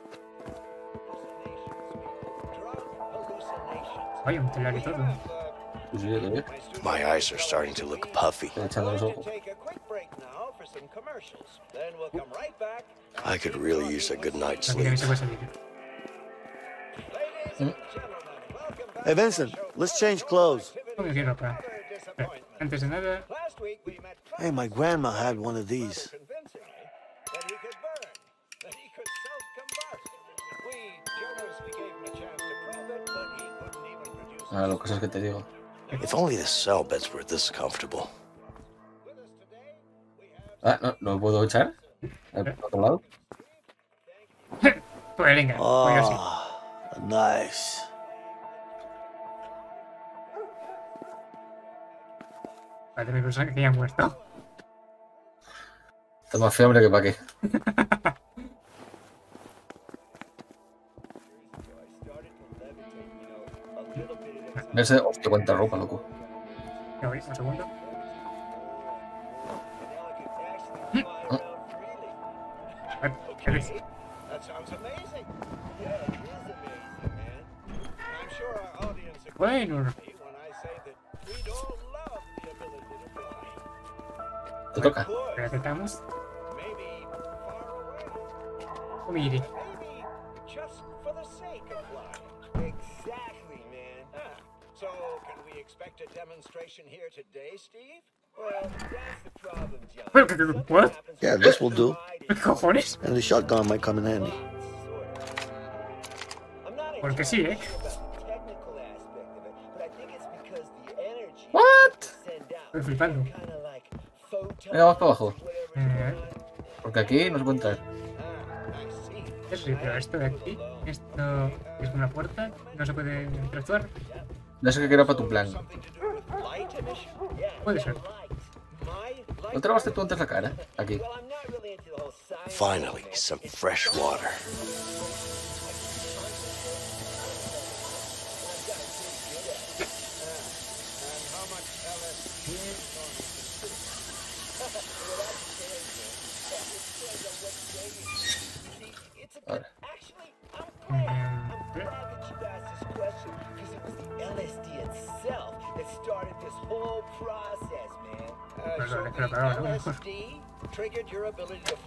[SPEAKER 1] Oye, un telar y todo.
[SPEAKER 2] Pues sí, ya lo veo.
[SPEAKER 4] My eyes are starting to look puffy.
[SPEAKER 2] Estoy echando los ojos.
[SPEAKER 8] Take a quick break now for some commercials. Then we'll come right back.
[SPEAKER 4] I could really use a good night's
[SPEAKER 1] Aquí también
[SPEAKER 4] sleep.
[SPEAKER 1] se puede salir.
[SPEAKER 8] Ladies and gentlemen, welcome back.
[SPEAKER 3] Hey, Vincent, let's change clothes.
[SPEAKER 1] No me quiero ropa. Pero, antes de nada,
[SPEAKER 8] Last week we met
[SPEAKER 3] Hey, my grandma had one of these.
[SPEAKER 8] convincingly that he could burn, that he could self-combust. We generously gave him a chance to prove it, but he couldn't even produce
[SPEAKER 2] Ah, lo cosas que te digo.
[SPEAKER 4] If only the cell beds were this comfortable.
[SPEAKER 8] with us today. We have
[SPEAKER 2] Ah, no, ¿no puedo echar? ¿Al otro lado?
[SPEAKER 1] pues venga, voy así.
[SPEAKER 3] Oh, nice.
[SPEAKER 1] Parece mi personaje que ya ha muerto.
[SPEAKER 2] Está más feo, hombre, que para qué. Verse, hostia, cuánta ropa, loco.
[SPEAKER 1] Ya voy, un segundo. A ver, ¿qué ves?
[SPEAKER 8] that sounds amazing. Yeah, it is amazing, man. I'm sure our audience agrees
[SPEAKER 1] Bueno,
[SPEAKER 8] with me when I say that we'd all love the ability to fly.
[SPEAKER 2] Te toca.
[SPEAKER 8] Of course,
[SPEAKER 1] aceptamos.
[SPEAKER 8] maybe far away.
[SPEAKER 1] Oh, mire.
[SPEAKER 8] Maybe just for the sake of flying. Exactly, man. Ah, so, can we expect a demonstration here today, Steve? Well, that's the problem, John.
[SPEAKER 1] Well, c- c- what?
[SPEAKER 3] Yeah, this will do.
[SPEAKER 1] ¿Qué cojones?
[SPEAKER 3] And the shotgun might come in handy.
[SPEAKER 8] I'm not
[SPEAKER 1] Porque sí, ¿eh?
[SPEAKER 8] technical aspect of it, but I think it's because the energy
[SPEAKER 2] What?
[SPEAKER 8] people send out
[SPEAKER 1] Estoy flipando.
[SPEAKER 8] kind of like photons,
[SPEAKER 2] Venga, vamos para abajo.
[SPEAKER 1] Eh,
[SPEAKER 2] Porque aquí no se puede entrar.
[SPEAKER 8] Ah, I see.
[SPEAKER 1] sí, pero esto de aquí, esto es una puerta, no se puede interactuar.
[SPEAKER 2] No sé qué era para tu plan.
[SPEAKER 8] Something to do with light emission? Yeah,
[SPEAKER 1] Puede ser.
[SPEAKER 8] light. My light.
[SPEAKER 2] ¿No te lavaste tú antes la cara? Aquí.
[SPEAKER 8] Well, I'm not really into the whole science.
[SPEAKER 4] Finally, some fresh water.
[SPEAKER 8] It's a
[SPEAKER 2] Ahora.
[SPEAKER 8] actually, I'm started this whole process, man. Uh,
[SPEAKER 1] Pues
[SPEAKER 8] so
[SPEAKER 1] lo dejo
[SPEAKER 8] the
[SPEAKER 1] apagado,
[SPEAKER 8] L
[SPEAKER 1] ¿no?
[SPEAKER 8] S D triggered your ability to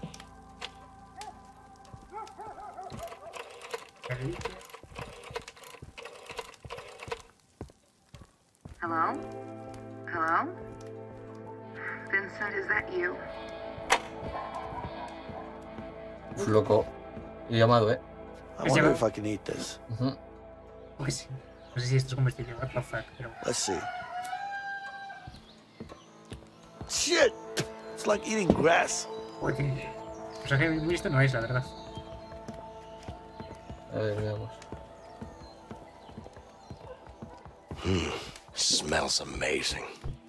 [SPEAKER 9] Hello? Hello? Vincent, is that you?
[SPEAKER 2] Uf, loco. He llamado, ¿eh?
[SPEAKER 3] I wonder if I can eat this.
[SPEAKER 2] Ujú.
[SPEAKER 1] Pues sí. No sé si esto es comestible, what the fuck, pero...
[SPEAKER 3] Let's see. Shit! It's like eating grass.
[SPEAKER 1] Joder, que... O sea que muy esto no es, la verdad.
[SPEAKER 2] A ver, veamos.
[SPEAKER 4] Hmm. Smells amazing.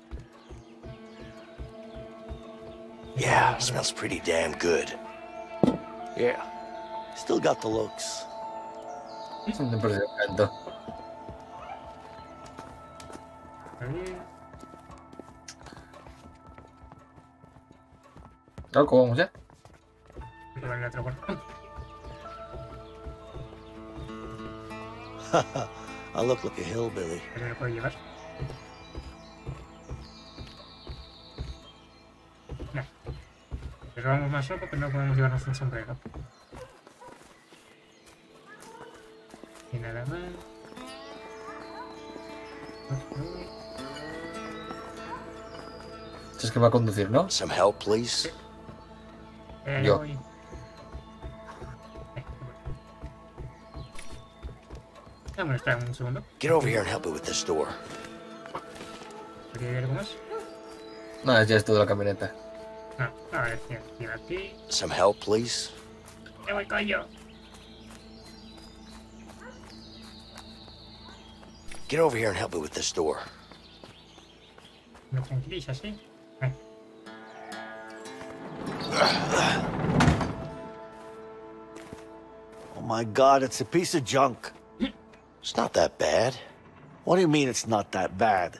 [SPEAKER 4] Yeah, smells pretty damn good.
[SPEAKER 3] Yeah. Still got the looks.
[SPEAKER 2] Me perdió el canto.
[SPEAKER 1] A ver...
[SPEAKER 2] Loco, vamos ya.
[SPEAKER 1] Voy a probar el otro cuarto.
[SPEAKER 3] I look like a hillbilly.
[SPEAKER 1] A ver si me lo puedo llevar. No. Pero vamos más loco, pero no podemos llevarnos un sombrero. Y nada más.
[SPEAKER 2] Es que va a conducir, ¿no?
[SPEAKER 4] Some help, please?
[SPEAKER 1] Eh,
[SPEAKER 2] Yo.
[SPEAKER 1] voy. Eh, Vamos, espera un segundo.
[SPEAKER 4] Get over here and help me with this door.
[SPEAKER 1] ¿Quería ver algo más?
[SPEAKER 2] No, ya es todo la camioneta.
[SPEAKER 1] No, a ver, tío, tío, aquí.
[SPEAKER 4] Some help, please?
[SPEAKER 1] ¡Me voy, coño!
[SPEAKER 4] Get over here and help me with this door.
[SPEAKER 1] Me tranquiliza, ¿sí? Eh,
[SPEAKER 3] Oh my god, it's a piece of junk.
[SPEAKER 4] It's not that bad.
[SPEAKER 3] What do you mean it's not that bad?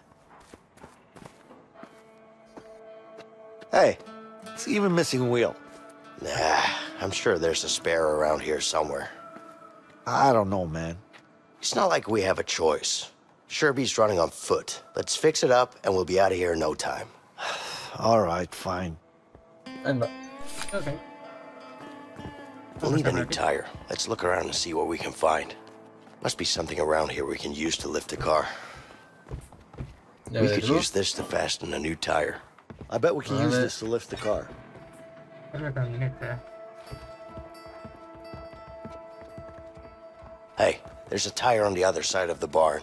[SPEAKER 3] Hey, it's even missing a wheel.
[SPEAKER 4] Nah, I'm sure there's a spare around here somewhere.
[SPEAKER 3] I don't know, man.
[SPEAKER 4] It's not like we have a choice. Sherby's running on foot. Let's fix it up and we'll be out of here in no time.
[SPEAKER 3] All right, fine.
[SPEAKER 2] Venga.
[SPEAKER 1] ok.
[SPEAKER 4] We'll need a new tire. Let's look around and see what we can find. Must be something around here we can use to lift the car.
[SPEAKER 2] Ya
[SPEAKER 4] We
[SPEAKER 2] ves
[SPEAKER 4] could
[SPEAKER 2] tú.
[SPEAKER 4] use this to fasten a new tire.
[SPEAKER 3] I bet we can use
[SPEAKER 2] Vale.
[SPEAKER 3] this to lift the car.
[SPEAKER 1] Es la camioneta.
[SPEAKER 4] Hey, there's a tire on the other side of the barn.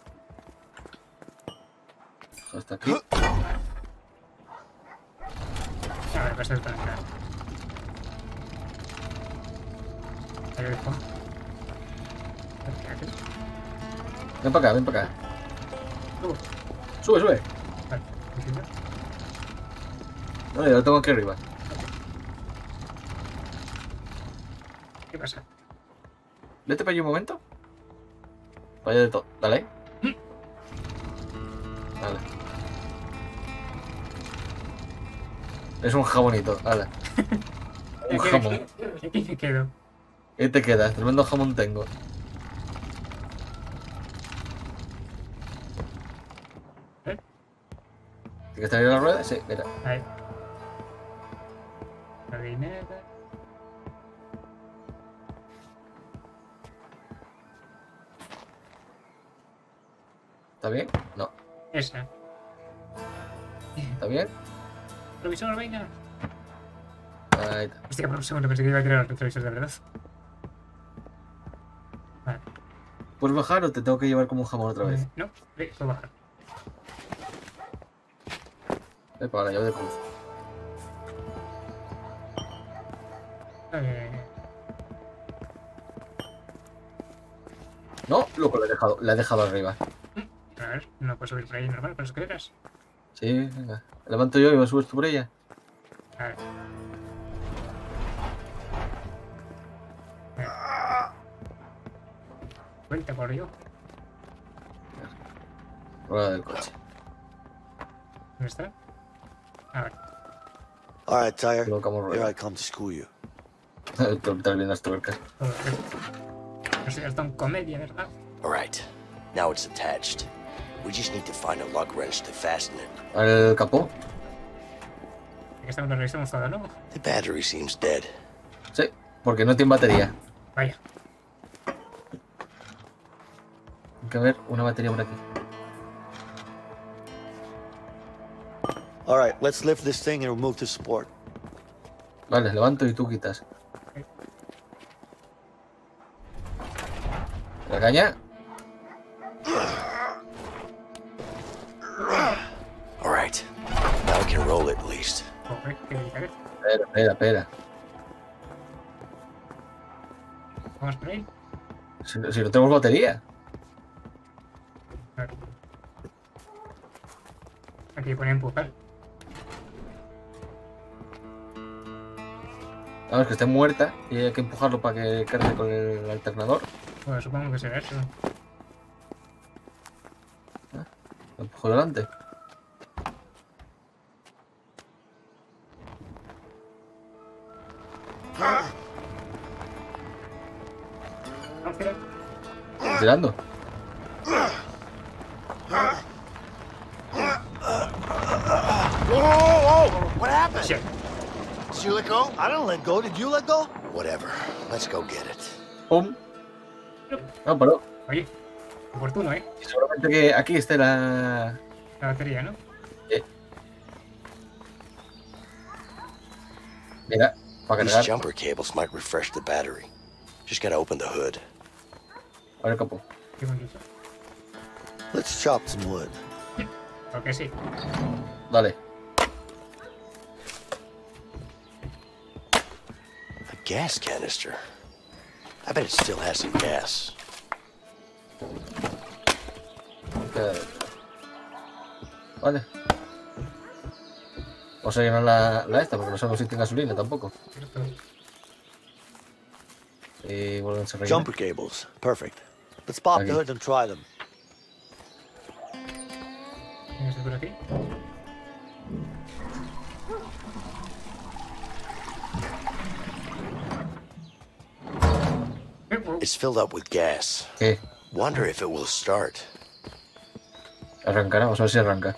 [SPEAKER 2] Hasta aquí.
[SPEAKER 1] A ver, va a ser para entrar. Ahí lo dejo. Espérate.
[SPEAKER 2] Ven para acá, ven para acá.
[SPEAKER 1] Subo.
[SPEAKER 2] Sube, sube.
[SPEAKER 1] Vale, ¿entiendo?
[SPEAKER 2] No, ya lo tengo aquí arriba.
[SPEAKER 1] ¿Qué pasa?
[SPEAKER 2] Vete para allí un momento. Vaya de todo. Dale ahí. Vale. Es un jamonito, vale. Un jamón.
[SPEAKER 1] Aquí me quedo.
[SPEAKER 2] ¿Qué te quedas? Tremendo jamón tengo.
[SPEAKER 1] ¿Eh?
[SPEAKER 2] ¿Tienes que salir la rueda? Sí, mira.
[SPEAKER 1] Ahí. No hay nada.
[SPEAKER 2] ¿Está bien? No.
[SPEAKER 1] Esa.
[SPEAKER 2] ¿Está bien?
[SPEAKER 1] Revisor, venga.
[SPEAKER 2] Ahí está.
[SPEAKER 1] Hostia, por un segundo pensé que iba a tirar el retrovisor de verdad. Vale.
[SPEAKER 2] ¿Puedes bajar o te tengo que llevar como un jamón otra vez?
[SPEAKER 1] Eh, no, ve, puedo bajar.
[SPEAKER 2] Ve para la llave de cruz.
[SPEAKER 1] Eh,
[SPEAKER 2] No, loco, la he dejado, la he dejado arriba.
[SPEAKER 1] a ver, no puedo subir por ahí normal, con escaleras.
[SPEAKER 2] Sí, venga. La levanto yo y me subes tú por ella.
[SPEAKER 1] A ver. Cuenta por yo.
[SPEAKER 2] Rueda del coche.
[SPEAKER 1] ¿Dónde está? A ver.
[SPEAKER 3] All right, tire.
[SPEAKER 2] Colocamos
[SPEAKER 3] Here
[SPEAKER 2] rueda.
[SPEAKER 3] I come to school you.
[SPEAKER 2] Estás bien las tuercas.
[SPEAKER 1] Todo esto. No sé, es tan comedia, ¿verdad?
[SPEAKER 4] All right, now it's attached. We just need to find a lug wrench to fasten it.
[SPEAKER 2] ¿El capó?
[SPEAKER 1] Que estamos lo revisamos todo, ¿no?
[SPEAKER 4] The battery seems dead.
[SPEAKER 2] Sí, porque no tiene batería.
[SPEAKER 1] Vaya.
[SPEAKER 2] Hay que ver una batería por aquí.
[SPEAKER 3] All right, let's lift this thing and remove the support.
[SPEAKER 2] Vale, levanto y tú quitas. La caña.
[SPEAKER 4] All right, now we can roll it at least.
[SPEAKER 1] Joder, qué delicadeza.
[SPEAKER 2] Espera, espera, espera.
[SPEAKER 1] Vamos por ahí.
[SPEAKER 2] Si, no- si no tenemos batería.
[SPEAKER 1] A ver. Aquí pone empujar.
[SPEAKER 2] Vamos, que esté muerta y hay que empujarlo para que cargue con el alternador.
[SPEAKER 1] Bueno, supongo que será eso.
[SPEAKER 2] Lo empujo delante.
[SPEAKER 1] Vamos, tira.
[SPEAKER 2] Estoy tirando.
[SPEAKER 4] Whoa, whoa, whoa! What happened?
[SPEAKER 1] Shit.
[SPEAKER 4] Did you let go?
[SPEAKER 3] I don't let go. Did you let go?
[SPEAKER 4] Whatever. Let's go get it.
[SPEAKER 2] Pum. No, paró.
[SPEAKER 1] Oye, oportuno, ¿eh?
[SPEAKER 2] Y seguramente que aquí esté la...
[SPEAKER 1] La batería, ¿no?
[SPEAKER 2] Eh. Mira, para
[SPEAKER 4] These
[SPEAKER 2] cargar.
[SPEAKER 4] jumper cables might refresh the battery. Just gotta open the hood.
[SPEAKER 2] A ver el capó.
[SPEAKER 1] Qué bonito.
[SPEAKER 3] Let's chop some wood.
[SPEAKER 1] Creo que sí.
[SPEAKER 2] Dale.
[SPEAKER 4] A gas canister. I bet it still has some gas.
[SPEAKER 2] Eh, Vale. Vamos a llenar la, la esta porque no sabemos si tiene gasolina tampoco.
[SPEAKER 1] Cierto.
[SPEAKER 2] Y vuelven a rellenar.
[SPEAKER 3] Jumper cables. Perfect. Let's pop
[SPEAKER 2] Okay.
[SPEAKER 3] the hood and try them.
[SPEAKER 1] ¿Tienes por aquí? Eh, oh,
[SPEAKER 4] It's filled up with gas.
[SPEAKER 2] ¿Qué?
[SPEAKER 4] Wonder if it will start.
[SPEAKER 2] Arrancará, vamos a ver si arranca.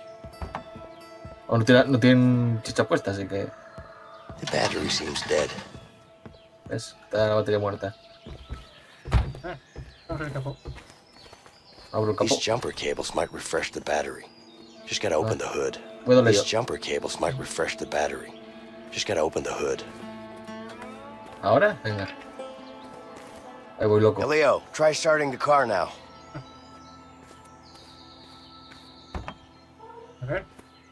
[SPEAKER 2] O no, tiene, no tienen chicha puesta, así que...
[SPEAKER 4] The battery seems dead.
[SPEAKER 2] ¿Ves? Está la batería muerta.
[SPEAKER 1] ah, vamos al capó.
[SPEAKER 2] Abro el capó.
[SPEAKER 4] These jumper cables might refresh the battery. Just gotta open the hood.
[SPEAKER 2] Puedo leer.
[SPEAKER 4] These jumper cables might refresh the battery. Just gotta open the hood.
[SPEAKER 2] ¿Ahora? Venga. Ahí voy loco.
[SPEAKER 4] Leo, try starting the car now.
[SPEAKER 1] A ver.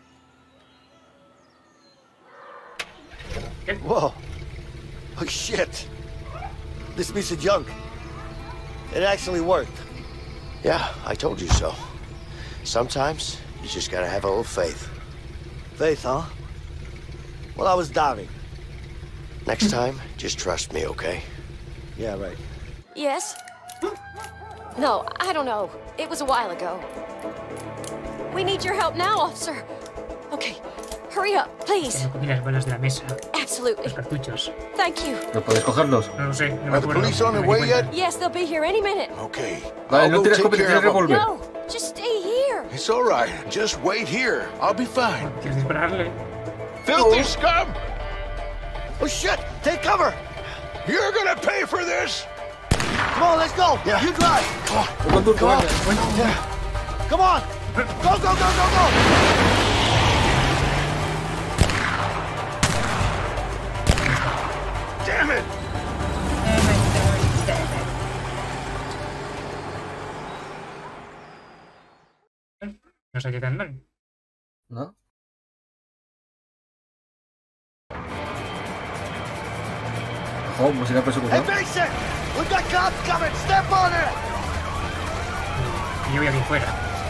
[SPEAKER 1] ¿Qué?
[SPEAKER 3] Whoa. Oh, shit. This piece of junk. It actually worked.
[SPEAKER 4] Yeah, I told you so. Sometimes you just gotta have a little faith.
[SPEAKER 3] Faith, huh? Well, I was doubting.
[SPEAKER 4] Next time, just trust me, okay?
[SPEAKER 3] Yeah, right.
[SPEAKER 7] Yes? No, I don't know. It was a while ago. We need your help now, officer. Okay, hurry up, please.
[SPEAKER 1] Tengo cogí las balas de la mesa.
[SPEAKER 7] Absolutely.
[SPEAKER 1] Los cartuchos.
[SPEAKER 7] Thank you.
[SPEAKER 2] ¿No podéis cogerlos?
[SPEAKER 1] No lo sé, no me
[SPEAKER 6] Are the
[SPEAKER 1] acuerdo.
[SPEAKER 6] police on
[SPEAKER 1] no
[SPEAKER 6] their
[SPEAKER 1] me
[SPEAKER 6] way
[SPEAKER 1] di
[SPEAKER 6] yet?
[SPEAKER 1] cuenta.
[SPEAKER 7] Yes, they'll be here any minute.
[SPEAKER 6] Okay.
[SPEAKER 2] Vale,
[SPEAKER 6] I'll
[SPEAKER 2] no
[SPEAKER 6] go
[SPEAKER 2] tienes
[SPEAKER 6] take
[SPEAKER 2] que
[SPEAKER 6] care
[SPEAKER 2] tienes
[SPEAKER 6] of 'em.
[SPEAKER 2] revólver.
[SPEAKER 7] No, just stay here.
[SPEAKER 6] It's all right. Just wait here. I'll be fine.
[SPEAKER 1] ¿Quieres dispararle?
[SPEAKER 6] Filthy scum!
[SPEAKER 3] Oh, shit! Take cover!
[SPEAKER 6] You're gonna pay for this!
[SPEAKER 3] Come on, let's go!
[SPEAKER 6] Yeah.
[SPEAKER 3] You drive!
[SPEAKER 2] Yo conduzco,
[SPEAKER 3] Come on!
[SPEAKER 2] venga.
[SPEAKER 3] Yeah. Come on! Go, go, go, go, go!
[SPEAKER 6] Damn it!
[SPEAKER 1] No sé qué tan mal.
[SPEAKER 2] ¿No? Ojo, música de
[SPEAKER 3] Hey,
[SPEAKER 2] persecución.
[SPEAKER 3] Mason! We got cops coming! Step on it!
[SPEAKER 1] Y yo voy aquí fuera.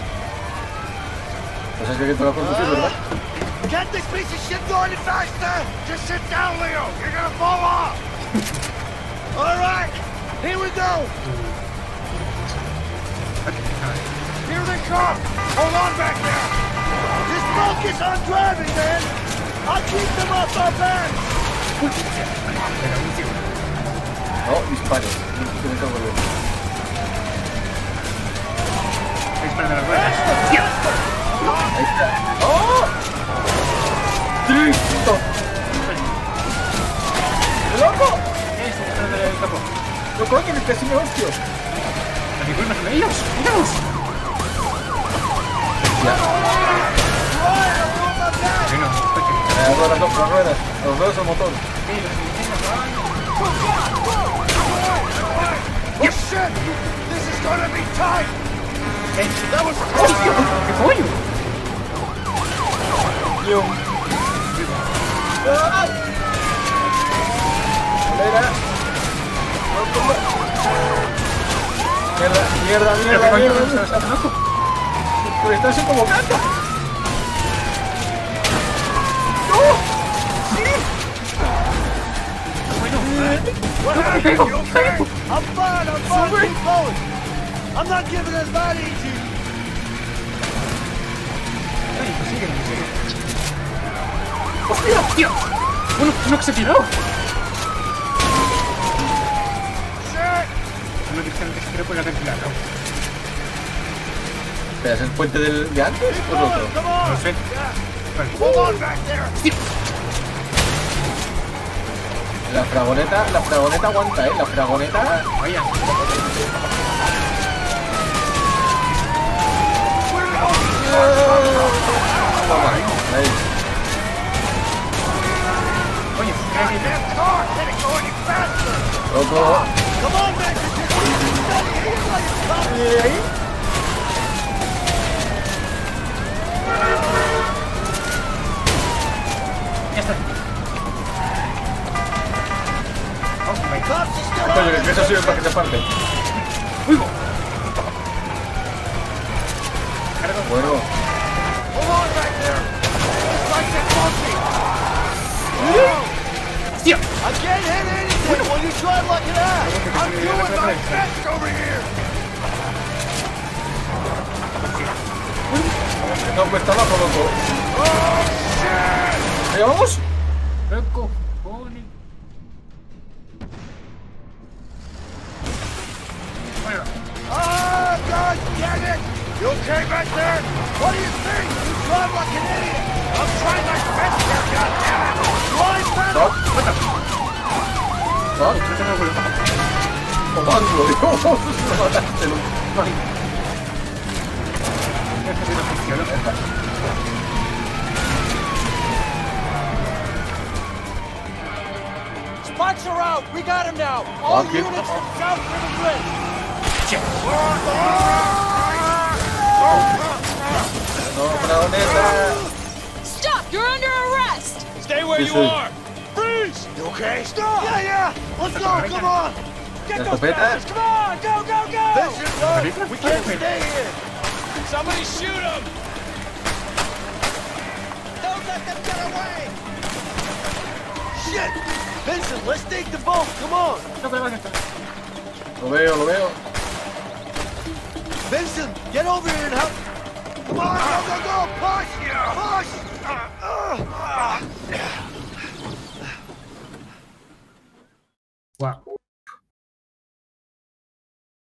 [SPEAKER 2] Pues es que hay que tocar conducir, ¿verdad?
[SPEAKER 3] Get this piece of shit go any faster! Just sit down, Leo! You're gonna fall off! All right! Here we go! Here they come! Hold on back there! Just focus on driving, man! I'll keep them off our backs!
[SPEAKER 2] No, dispares. No, tiene que volver.
[SPEAKER 1] disparando las ruedas. ¡Hostia!
[SPEAKER 2] Ahí está. ¡Oh! ¡Listo! ¡Loco!
[SPEAKER 1] ¿Qué es? Disparando el capo.
[SPEAKER 2] ¡No coño, que casi me hostio!
[SPEAKER 1] ¡Las figuras son ellos! ¡Míralos!
[SPEAKER 2] Ya.
[SPEAKER 1] Bueno, coche.
[SPEAKER 2] Las ruedas, las dos ruedas. Los dos el motor.
[SPEAKER 1] Sí, los filipinos van.
[SPEAKER 3] Oh shit! This is gonna be tight!
[SPEAKER 1] ¿Qué?
[SPEAKER 3] That was
[SPEAKER 1] ¡Hostia! ¿Qué coño?
[SPEAKER 2] Yo. ¡Ah! Mira. Mierda, mierda,
[SPEAKER 1] ¿Pero qué
[SPEAKER 2] mierda,
[SPEAKER 1] coño?
[SPEAKER 2] mierda.
[SPEAKER 1] ¿Estás loco?
[SPEAKER 2] Pero estás en como canta. ¡No! ¡Sí!
[SPEAKER 3] What happened? You okay? I'm fine, I'm fine. Keep going. I'm not giving us that easy.
[SPEAKER 1] Ay, pues sigue, sigue. ¡Hostia! ¡Hostia! ¡Uno, uno que se tiró! Uno que se tiró por el acantilado.
[SPEAKER 2] ¿Pero es el puente del de antes o es otro?
[SPEAKER 3] Come
[SPEAKER 1] No
[SPEAKER 3] on.
[SPEAKER 1] lo sé. Vale.
[SPEAKER 3] Hold on back there.
[SPEAKER 1] ¡Hostia!
[SPEAKER 2] La fragoneta, la fragoneta aguanta, ¿eh? La fragoneta...
[SPEAKER 1] Vaya.
[SPEAKER 2] Toma, ahí.
[SPEAKER 1] Oye, ¿qué haces?
[SPEAKER 3] That car can't go any faster.
[SPEAKER 2] Loco.
[SPEAKER 3] Come on, man.
[SPEAKER 2] ¿Y ahí?
[SPEAKER 1] Ya está. Oh my god.
[SPEAKER 3] Cops are still
[SPEAKER 2] Coño,
[SPEAKER 3] on
[SPEAKER 2] que eso sirve para que se parte.
[SPEAKER 1] ¡Uy! go. Cargo.
[SPEAKER 2] Bueno.
[SPEAKER 3] Hold on back there. It's like they're bumping.
[SPEAKER 1] ¡Hostia!
[SPEAKER 3] I can't hit anything when you try like that. I'm doing my best over here.
[SPEAKER 2] No cuesta nada, loco.
[SPEAKER 3] Oh, shit.
[SPEAKER 2] ¿Allá vamos?
[SPEAKER 1] ¡Loco! ¡Pone! Bueno.
[SPEAKER 3] Ah, God damn it! You okay back there? What do you think? You drive like an idiot. I'm trying my best here, God damn it! Drive better!
[SPEAKER 2] Stop. Stop.
[SPEAKER 1] No tengo vuelta.
[SPEAKER 2] Comando, Dios. Mataste,
[SPEAKER 1] Ay. Deja de no funcionar.
[SPEAKER 3] Spots are out! We got him now! All
[SPEAKER 2] Okay.
[SPEAKER 3] units from south to the bridge!
[SPEAKER 1] Shit.
[SPEAKER 2] No, fragoneta.
[SPEAKER 7] Stop! You're under arrest!
[SPEAKER 3] Stay where
[SPEAKER 2] Yes,
[SPEAKER 3] you
[SPEAKER 2] sir.
[SPEAKER 3] are! Freeze! You okay? Stop! Yeah, yeah! Let's go! Come on! Get
[SPEAKER 2] La
[SPEAKER 3] those
[SPEAKER 2] escopeta.
[SPEAKER 3] bastards! Come on! Go, go, go! Vincent, look! We can't
[SPEAKER 1] Okay.
[SPEAKER 3] stay here! Somebody shoot him! Don't let them get away! Shit! Vincent, let's take the boat! Come on!
[SPEAKER 1] No, pero vaya.
[SPEAKER 2] Lo veo, lo veo.
[SPEAKER 3] Vincent, get over here and help! Come on, go, go, go! Push! Push! Uh, uh, uh.